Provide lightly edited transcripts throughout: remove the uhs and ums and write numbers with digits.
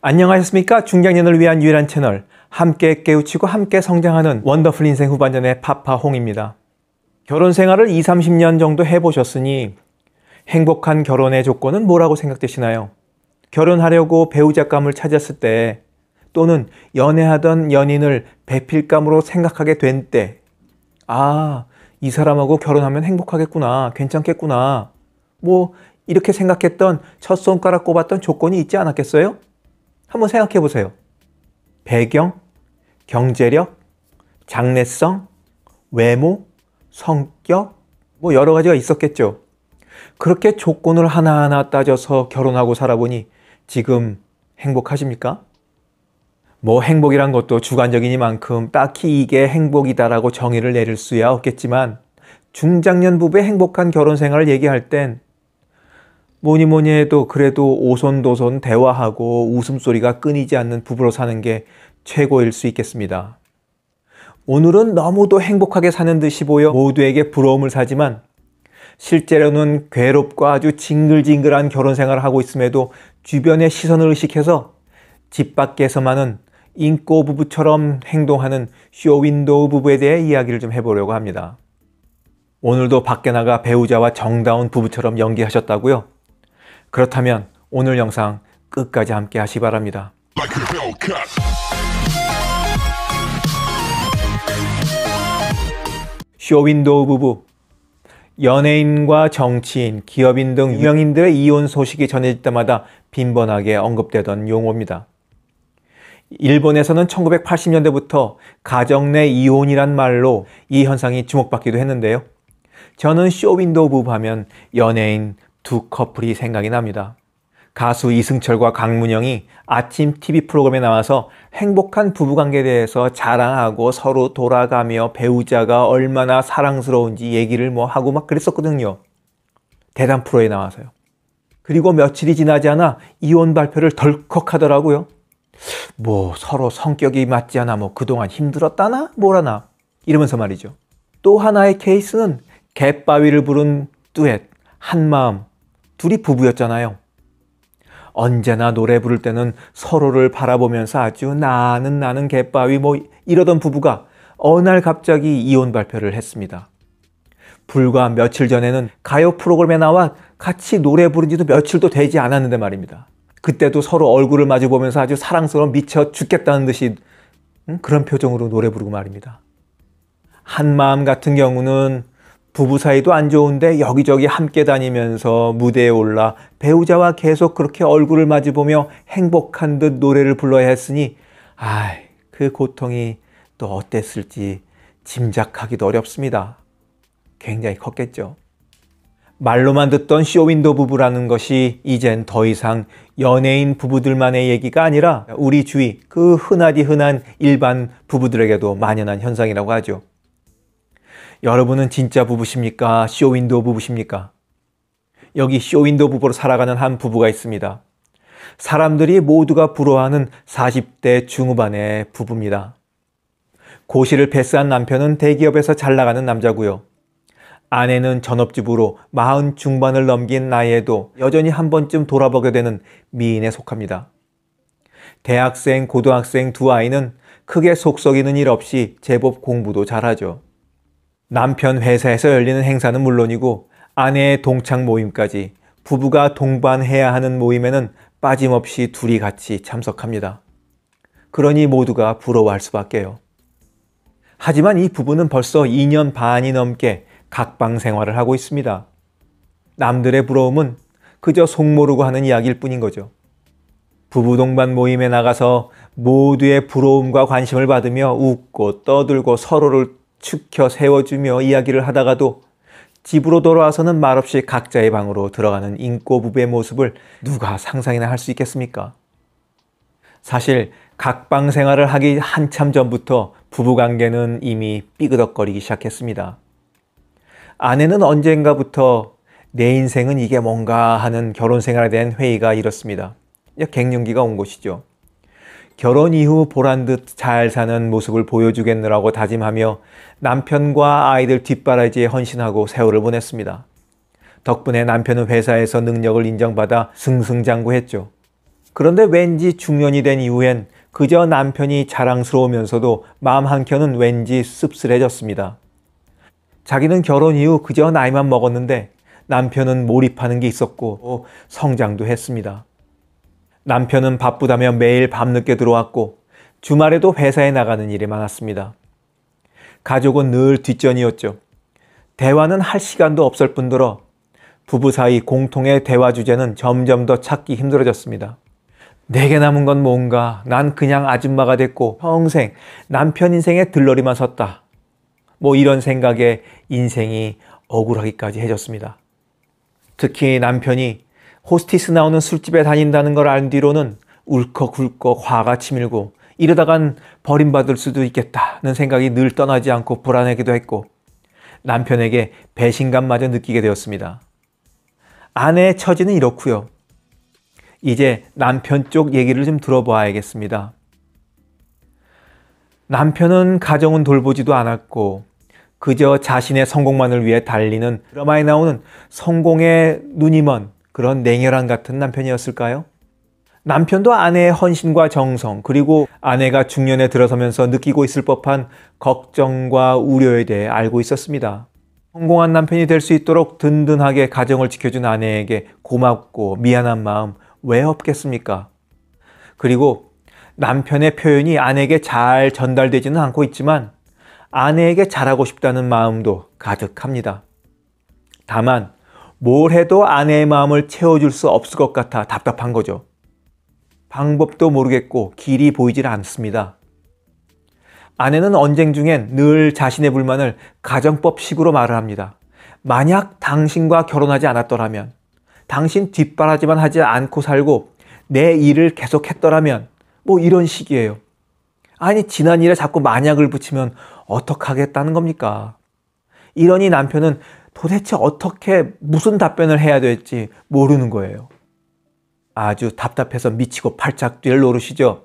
안녕하셨습니까? 중장년을 위한 유일한 채널, 함께 깨우치고 함께 성장하는 원더풀 인생 후반전의 파파홍입니다. 결혼 생활을 20, 30년 정도 해보셨으니 행복한 결혼의 조건은 뭐라고 생각되시나요? 결혼하려고 배우자감을 찾았을 때, 또는 연애하던 연인을 배필감으로 생각하게 된 때, 이 사람하고 결혼하면 행복하겠구나, 괜찮겠구나, 이렇게 생각했던 첫 손가락 꼽았던 조건이 있지 않았겠어요? 한번 생각해 보세요. 배경, 경제력, 장래성, 외모, 성격, 여러 가지가 있었겠죠. 그렇게 조건을 하나하나 따져서 결혼하고 살아보니 지금 행복하십니까? 행복이란 것도 주관적이니만큼 딱히 이게 행복이다라고 정의를 내릴 수야 없겠지만, 중장년 부부의 행복한 결혼 생활을 얘기할 땐 뭐니 해도 그래도 오손도손 대화하고 웃음소리가 끊이지 않는 부부로 사는 게 최고일 수 있겠습니다. 오늘은 너무도 행복하게 사는 듯이 보여 모두에게 부러움을 사지만, 실제로는 괴롭고 아주 징글징글한 결혼 생활을 하고 있음에도 주변의 시선을 의식해서 집 밖에서만은 인꼬 부부처럼 행동하는 쇼윈도우 부부에 대해 이야기를 좀 해보려고 합니다. 오늘도 밖에 나가 배우자와 정다운 부부처럼 연기하셨다고요? 그렇다면 오늘 영상 끝까지 함께 하시기 바랍니다. 쇼윈도우 부부. 연예인과 정치인, 기업인 등 유명인들의 이혼 소식이 전해질 때마다 빈번하게 언급되던 용어입니다. 일본에서는 1980년대부터 가정 내 이혼이란 말로 이 현상이 주목받기도 했는데요. 저는 쇼윈도우 부부 하면 연예인 두 커플이 생각이 납니다. 가수 이승철과 강문영이 아침 TV 프로그램에 나와서 행복한 부부관계에 대해서 자랑하고 서로 돌아가며 배우자가 얼마나 사랑스러운지 얘기를 하고 그랬었거든요. 대담 프로에 나와서요. 그리고 며칠이 지나지 않아 이혼 발표를 덜컥 하더라고요. 서로 성격이 맞지 않아 그동안 힘들었다나 뭐라나 이러면서 말이죠. 또 하나의 케이스는 갯바위를 부른 듀엣 한마음, 둘이 부부였잖아요. 언제나 노래 부를 때는 서로를 바라보면서 아주 나는 갯바위 이러던 부부가 어느 날 갑자기 이혼 발표를 했습니다. 불과 며칠 전에는 가요 프로그램에 나와 같이 노래 부른 지도 며칠도 되지 않았는데 말입니다. 그때도 서로 얼굴을 마주 보면서 아주 사랑스러워 미쳐 죽겠다는 듯이 그런 표정으로 노래 부르고 말입니다. 한마음 같은 경우는 부부 사이도 안 좋은데 여기저기 함께 다니면서 무대에 올라 배우자와 계속 그렇게 얼굴을 마주보며 행복한 듯 노래를 불러야 했으니 그 고통이 또 어땠을지 짐작하기도 어렵습니다. 굉장히 컸겠죠. 말로만 듣던 쇼윈도우 부부라는 것이 이젠 더 이상 연예인 부부들만의 얘기가 아니라 우리 주위 그 흔하디 흔한 일반 부부들에게도 만연한 현상이라고 하죠. 여러분은 진짜 부부십니까? 쇼윈도우 부부십니까? 여기 쇼윈도우 부부로 살아가는 한 부부가 있습니다. 사람들이 모두가 부러워하는 40대 중후반의 부부입니다. 고시를 패스한 남편은 대기업에서 잘 나가는 남자고요. 아내는 전업주부로 40 중반을 넘긴 나이에도 여전히 한 번쯤 돌아보게 되는 미인에 속합니다. 대학생, 고등학생 두 아이는 크게 속 썩이는 일 없이 제법 공부도 잘하죠. 남편 회사에서 열리는 행사는 물론이고 아내의 동창 모임까지 부부가 동반해야 하는 모임에는 빠짐없이 둘이 같이 참석합니다. 그러니 모두가 부러워할 수밖에요. 하지만 이 부부는 벌써 2년 반이 넘게 각방 생활을 하고 있습니다. 남들의 부러움은 그저 속모르고 하는 이야기일 뿐인 거죠. 부부 동반 모임에 나가서 모두의 부러움과 관심을 받으며 웃고 떠들고 서로를 축혀 세워주며 이야기를 하다가도 집으로 돌아와서는 말없이 각자의 방으로 들어가는 인꼬 부부의 모습을 누가 상상이나 할 수 있겠습니까? 사실 각방 생활을 하기 한참 전부터 부부관계는 이미 삐그덕거리기 시작했습니다. 아내는 언젠가부터 내 인생은 이게 뭔가 하는 결혼 생활에 대한 회의가 일었습니다. 갱년기가 온 것이죠. 결혼 이후 보란듯 잘 사는 모습을 보여주겠느라고 다짐하며 남편과 아이들 뒷바라지에 헌신하고 세월을 보냈습니다. 덕분에 남편은 회사에서 능력을 인정받아 승승장구했죠. 그런데 왠지 중년이 된 이후엔 그저 남편이 자랑스러우면서도 마음 한켠은 왠지 씁쓸해졌습니다. 자기는 결혼 이후 그저 나이만 먹었는데 남편은 몰입하는 게 있었고 성장도 했습니다. 남편은 바쁘다며 매일 밤늦게 들어왔고 주말에도 회사에 나가는 일이 많았습니다. 가족은 늘 뒷전이었죠. 대화는 할 시간도 없을 뿐더러 부부 사이 공통의 대화 주제는 점점 더 찾기 힘들어졌습니다. 내게 남은 건 뭔가, 난 그냥 아줌마가 됐고 평생 남편 인생에 들러리만 섰다. 이런 생각에 인생이 억울하기까지 해졌습니다. 특히 남편이 호스티스 나오는 술집에 다닌다는 걸 안 뒤로는 울컥울컥 화가 치밀고 이러다간 버림받을 수도 있겠다는 생각이 늘 떠나지 않고 불안하기도 했고 남편에게 배신감마저 느끼게 되었습니다. 아내의 처지는 이렇고요. 이제 남편 쪽 얘기를 좀 들어봐야겠습니다. 남편은 가정은 돌보지도 않았고 그저 자신의 성공만을 위해 달리는 드라마에 나오는 성공의 눈이 먼 그런 냉혈한 같은 남편이었을까요? 남편도 아내의 헌신과 정성, 그리고 아내가 중년에 들어서면서 느끼고 있을 법한 걱정과 우려에 대해 알고 있었습니다. 성공한 남편이 될 수 있도록 든든하게 가정을 지켜준 아내에게 고맙고 미안한 마음 왜 없겠습니까? 그리고 남편의 표현이 아내에게 잘 전달되지는 않고 있지만 아내에게 잘하고 싶다는 마음도 가득합니다. 다만 뭘 해도 아내의 마음을 채워줄 수 없을 것 같아 답답한 거죠. 방법도 모르겠고 길이 보이질 않습니다. 아내는 언쟁 중엔 늘 자신의 불만을 가정법식으로 말을 합니다. 만약 당신과 결혼하지 않았더라면, 당신 뒷바라지만 하지 않고 살고 내 일을 계속했더라면 이런 식이에요. 아니 지난 일에 자꾸 만약을 붙이면 어떡하겠다는 겁니까? 이러니 남편은 도대체 어떻게 무슨 답변을 해야 될지 모르는 거예요. 아주 답답해서 미치고 팔짝 뛸 노릇이죠.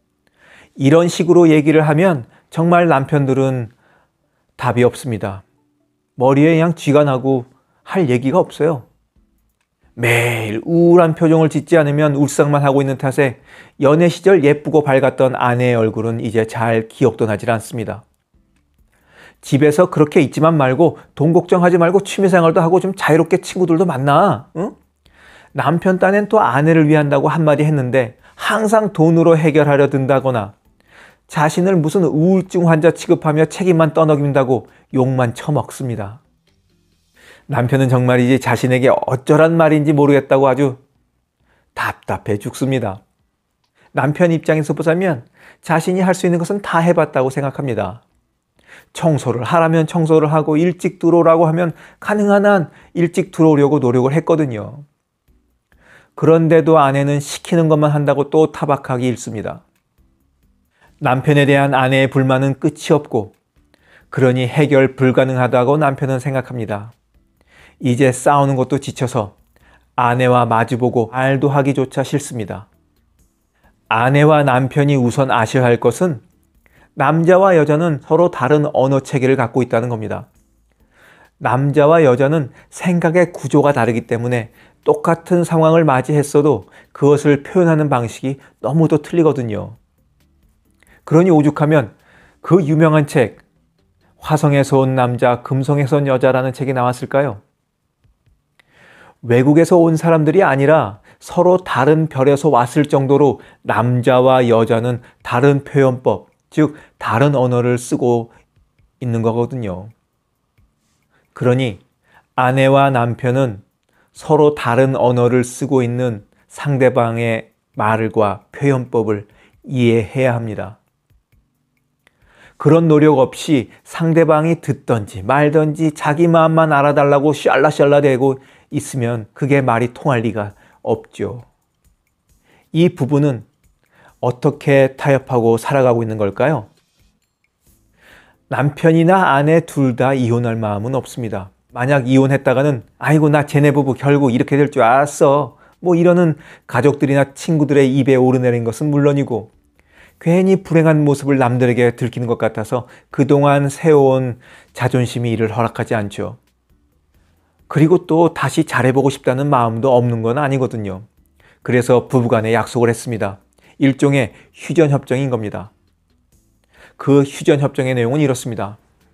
이런 식으로 얘기를 하면 정말 남편들은 답이 없습니다. 머리에 그냥 쥐가 나고 할 얘기가 없어요. 매일 우울한 표정을 짓지 않으면 울상만 하고 있는 탓에 연애 시절 예쁘고 밝았던 아내의 얼굴은 이제 잘 기억도 나질 않습니다. 집에서 그렇게 있지만 말고 돈 걱정하지 말고 취미생활도 하고 좀 자유롭게 친구들도 만나. 응? 남편 딴엔 또 아내를 위한다고 한마디 했는데 항상 돈으로 해결하려 든다거나 자신을 무슨 우울증 환자 취급하며 책임만 떠넘긴다고 욕만 처먹습니다. 남편은 정말이지 자신에게 어쩌란 말인지 모르겠다고 아주 답답해 죽습니다. 남편 입장에서 보자면 자신이 할 수 있는 것은 다 해봤다고 생각합니다. 청소를 하라면 청소를 하고 일찍 들어오라고 하면 가능한 한 일찍 들어오려고 노력을 했거든요. 그런데도 아내는 시키는 것만 한다고 또 타박하기 일쑤입니다. 남편에 대한 아내의 불만은 끝이 없고 그러니 해결 불가능하다고 남편은 생각합니다. 이제 싸우는 것도 지쳐서 아내와 마주보고 말도 하기조차 싫습니다. 아내와 남편이 우선 아셔야 할 것은 남자와 여자는 서로 다른 언어 체계를 갖고 있다는 겁니다. 남자와 여자는 생각의 구조가 다르기 때문에 똑같은 상황을 맞이했어도 그것을 표현하는 방식이 너무도 틀리거든요. 그러니 오죽하면 그 유명한 책 화성에서 온 남자, 금성에서 온 여자라는 책이 나왔을까요? 외국에서 온 사람들이 아니라 서로 다른 별에서 왔을 정도로 남자와 여자는 다른 표현법, 즉 다른 언어를 쓰고 있는 거거든요. 그러니 아내와 남편은 서로 다른 언어를 쓰고 있는 상대방의 말과 표현법을 이해해야 합니다. 그런 노력 없이 상대방이 듣던지 말던지 자기 마음만 알아달라고 샬라샬라대고 있으면 그게 말이 통할 리가 없죠. 이 부부는 어떻게 타협하고 살아가고 있는 걸까요? 남편이나 아내 둘 다 이혼할 마음은 없습니다. 만약 이혼했다가는 아이고 나 쟤네 부부 결국 이렇게 될 줄 알았어 이러는 가족들이나 친구들의 입에 오르내린 것은 물론이고 괜히 불행한 모습을 남들에게 들키는 것 같아서 그동안 세워온 자존심이 이를 허락하지 않죠. 그리고 또 다시 잘해보고 싶다는 마음도 없는 건 아니거든요. 그래서 부부간에 약속을 했습니다. 일종의 휴전협정인 겁니다. 그 휴전협정의 내용은 이렇습니다.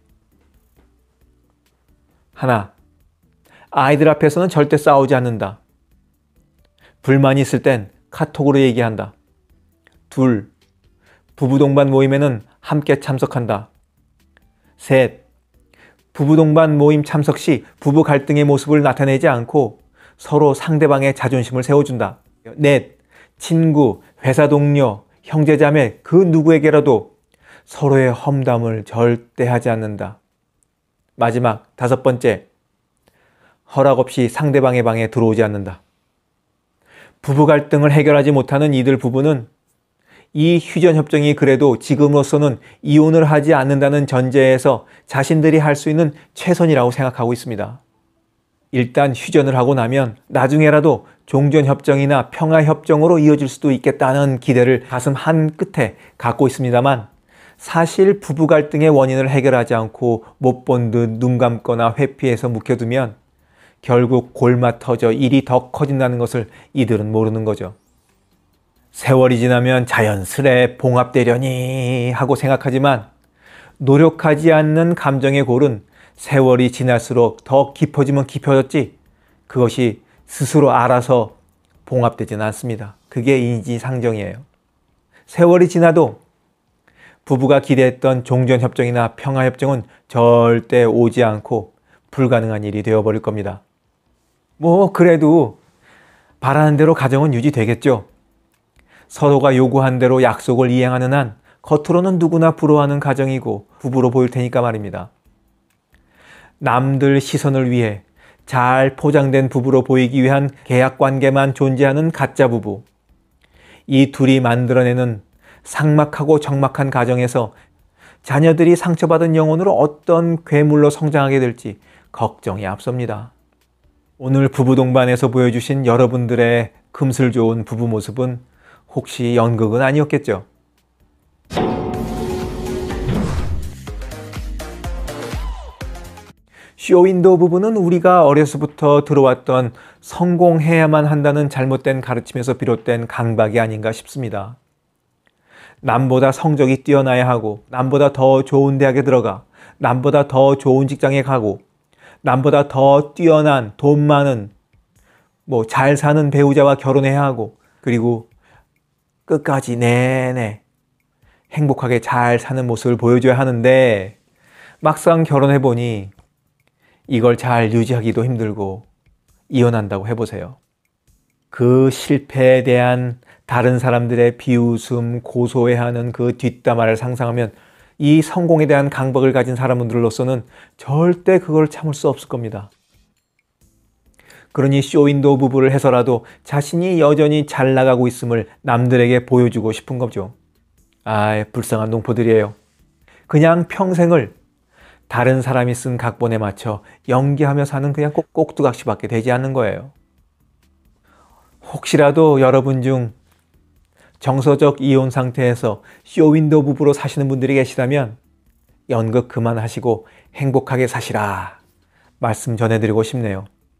하나, 아이들 앞에서는 절대 싸우지 않는다. 불만이 있을 땐 카톡으로 얘기한다. 둘, 부부 동반 모임에는 함께 참석한다. 셋, 부부 동반 모임 참석 시 부부 갈등의 모습을 나타내지 않고 서로 상대방의 자존심을 세워준다. 넷, 친구, 회사 동료, 형제자매 그 누구에게라도 서로의 험담을 절대 하지 않는다. 마지막 다섯 번째, 허락 없이 상대방의 방에 들어오지 않는다. 부부 갈등을 해결하지 못하는 이들 부부는 이 휴전협정이 그래도 지금으로서는 이혼을 하지 않는다는 전제에서 자신들이 할 수 있는 최선이라고 생각하고 있습니다. 일단 휴전을 하고 나면 나중에라도 종전협정이나 평화협정으로 이어질 수도 있겠다는 기대를 가슴 한끝에 갖고 있습니다만 사실 부부 갈등의 원인을 해결하지 않고 못 본 듯 눈 감거나 회피해서 묵혀두면 결국 골마 터져 일이 더 커진다는 것을 이들은 모르는 거죠. 세월이 지나면 자연스레 봉합되려니 하고 생각하지만 노력하지 않는 감정의 골은 세월이 지날수록 더 깊어지면 깊어졌지 그것이 스스로 알아서 봉합되지는 않습니다. 그게 인지상정이에요. 세월이 지나도 부부가 기대했던 종전협정이나 평화협정은 절대 오지 않고 불가능한 일이 되어버릴 겁니다. 그래도 바라는 대로 가정은 유지되겠죠. 서로가 요구한 대로 약속을 이행하는 한 겉으로는 누구나 부러워하는 가정이고 부부로 보일 테니까 말입니다. 남들 시선을 위해 잘 포장된 부부로 보이기 위한 계약관계만 존재하는 가짜 부부. 이 둘이 만들어내는 삭막하고 적막한 가정에서 자녀들이 상처받은 영혼으로 어떤 괴물로 성장하게 될지 걱정이 앞섭니다. 오늘 부부 동반에서 보여주신 여러분들의 금슬 좋은 부부 모습은 혹시 연극은 아니었겠죠? 쇼윈도 부부는 우리가 어려서부터 들어왔던 성공해야만 한다는 잘못된 가르침에서 비롯된 강박이 아닌가 싶습니다. 남보다 성적이 뛰어나야 하고 남보다 더 좋은 대학에 들어가 남보다 더 좋은 직장에 가고 남보다 더 뛰어난 돈 많은 잘 사는 배우자와 결혼해야 하고 그리고 끝까지 내내 행복하게 잘 사는 모습을 보여줘야 하는데 막상 결혼해보니 이걸 잘 유지하기도 힘들고 이혼한다고 해보세요. 그 실패에 대한 다른 사람들의 비웃음, 고소해하는 그 뒷담화를 상상하면 이 성공에 대한 강박을 가진 사람들로서는 절대 그걸 참을 수 없을 겁니다. 그러니 쇼윈도 부부를 해서라도 자신이 여전히 잘 나가고 있음을 남들에게 보여주고 싶은 거죠. 불쌍한 농포들이에요. 그냥 평생을 다른 사람이 쓴 각본에 맞춰 연기하며 사는 그냥 꼭두각시밖에 되지 않는 거예요. 혹시라도 여러분 중 정서적 이혼 상태에서 쇼윈도 부부로 사시는 분들이 계시다면 연극 그만하시고 행복하게 사시라 말씀 전해드리고 싶네요.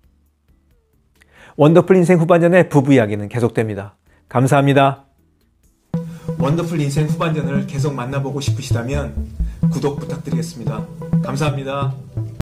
원더풀 인생 후반전의 부부 이야기는 계속됩니다. 감사합니다. 원더풀 인생 후반전을 계속 만나보고 싶으시다면 구독 부탁드리겠습니다. 감사합니다.